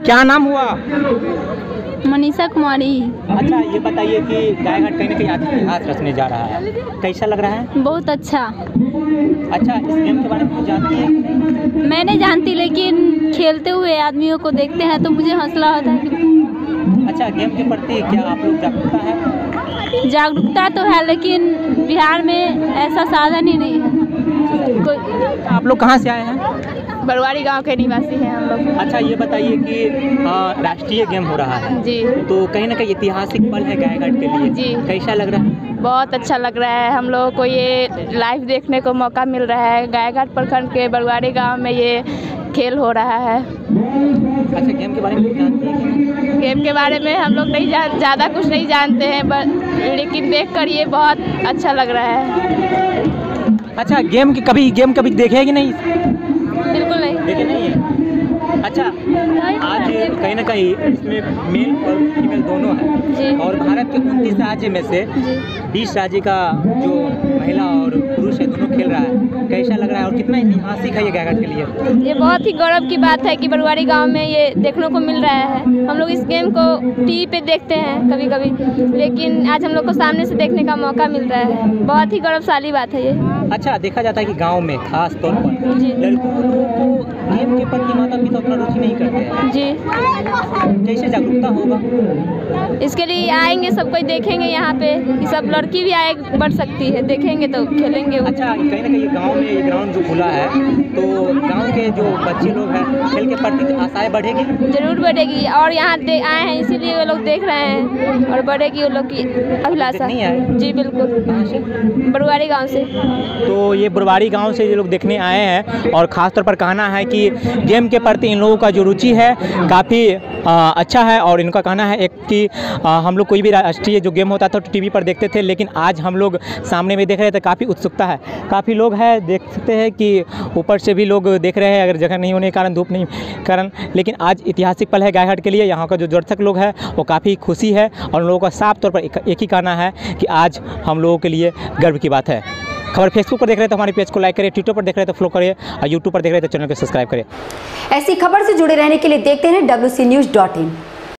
क्या नाम हुआ? मनीषा कुमारी। अच्छा, ये बताइए कि गायघाट कहीं ना कहीं आज इतिहास रचने जा रहा है, कैसा लग रहा है? बहुत अच्छा। अच्छा, इस गेम के बारे में कुछ जानती है? मैं नहीं जानती, लेकिन खेलते हुए आदमियों को देखते हैं तो मुझे हौसला होता है। अच्छा, गेम के प्रति क्या आप लोग जागरूकता है? जागरूकता तो है, लेकिन बिहार में ऐसा साधन ही नहीं है। आप लोग कहाँ से आए हैं? बरवारी गांव के निवासी हैं हम लोग। अच्छा, ये बताइए कि राष्ट्रीय गेम हो रहा है जी, तो कहीं ना कहीं ऐतिहासिक पल है गायघाट के लिए जी। कैसा लग रहा है? बहुत अच्छा लग रहा है। हम लोगों को ये लाइव देखने को मौका मिल रहा है। गायघाट प्रखंड के बरवारी गांव में ये खेल हो रहा है। अच्छा, गेम के बारे में जानती है? गेम के बारे में हम लोग नहीं ज़्यादा कुछ नहीं जानते हैं, लेकिन देखकर ये बहुत अच्छा लग रहा है। अच्छा, गेम कभी देखे है कि नहीं? बिल्कुल नहीं देखे नहीं है। अच्छा, आज कहीं ना कहीं इसमें मेल और फीमेल दोनों है और भारत के 29 राज्य में से 20 राज्य का जो महिला और पुरुष है दोनों खेल रहा है, कैसा लग रहा है और कितना ऐतिहासिक है ये गायघाट के लिए? ये बहुत ही गौरव की बात है कि बरवारी गांव में ये देखने को मिल रहा है। हम लोग इस गेम को टीवी पे देखते हैं कभी कभी, लेकिन आज हम लोग को सामने से देखने का मौका मिल रहा है। बहुत ही गौरवशाली बात है ये। अच्छा, देखा जाता है कि गांव में खास तौर पर लड़कों को गेम के प्रति माता पिता उतना रुचि नहीं करते हैं जी। कैसे जागरूकता होगा? इसके लिए आएंगे, सब कोई देखेंगे यहाँ पे कि सब लड़की भी आए बढ़ सकती है, देखेंगे तो खेलेंगे। अच्छा, कहीं ना कहीं गांव में ये ग्राउंड जो खुला है तो गांव के जो बच्चे लोग हैं खेल के प्रति आशाएं बढ़ेगी? जरूर बढ़ेगी, और यहाँ आए हैं इसीलिए वो लोग देख रहे हैं और बढ़ेगी वो लोग की अभिलाषा। जी बिल्कुल। कहाँ से? बरवारी गाँव से। तो ये बरवारी गांव से ये लोग देखने आए हैं और ख़ास तौर पर कहना है कि गेम के प्रति इन लोगों का जो रुचि है काफ़ी अच्छा है। और इनका कहना है एक कि हम लोग कोई भी राष्ट्रीय जो गेम होता था तो टीवी पर देखते थे, लेकिन आज हम लोग सामने में देख रहे थे, काफ़ी उत्सुकता है। काफ़ी लोग हैं, देख सकते हैं कि ऊपर से भी लोग देख रहे हैं, अगर जगह नहीं होने के कारण, धूप नहीं कारण, लेकिन आज ऐतिहासिक पल है गायघाट के लिए। यहाँ का जो दर्शक लोग हैं वो काफ़ी खुशी है और उन लोगों का साफ तौर पर एक ही कहना है कि आज हम लोगों के लिए गर्व की बात है। खबर फेसबुक पर देख रहे हैं तो हमारे पेज को लाइक करिए, ट्विटर पर देख रहे हैं तो फॉलो करिए और यूट्यूब पर देख रहे हैं तो चैनल को सब्सक्राइब करिए। ऐसी खबर से जुड़े रहने के लिए देखते हैं WCNews.in।